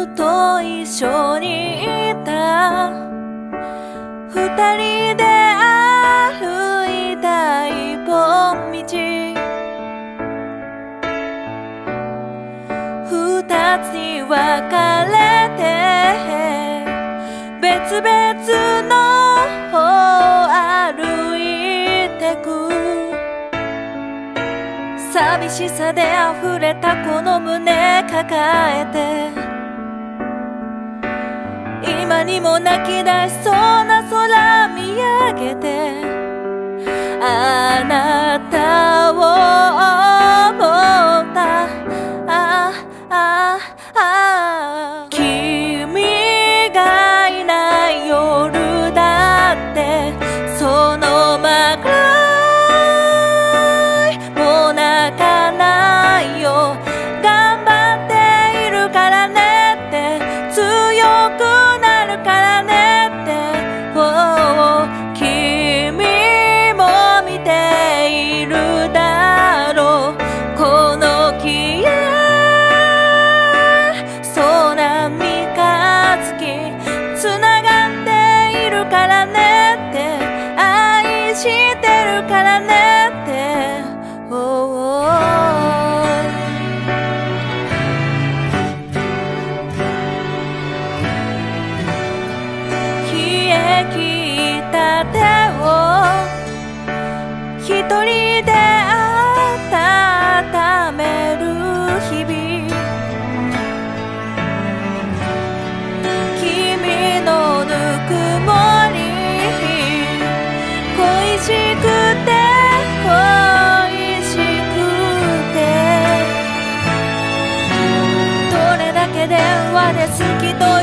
ずっと一緒にいた二人で歩いた一本道二つに分かれて別々の方歩いてく寂しさで溢れたこの胸抱えて今にも泣き出しそうな空見上げてあなたを思った君がいない夜だってそのまくらいもう泣かないよ頑張っているからねって強くなるからねって、君も見ているだろうこの消えそうな三日月つながっているからねって愛してるからねって、冷え切った手を一人で温める日々君のぬくもり恋しくて恋しくてどれだけ電話で好きと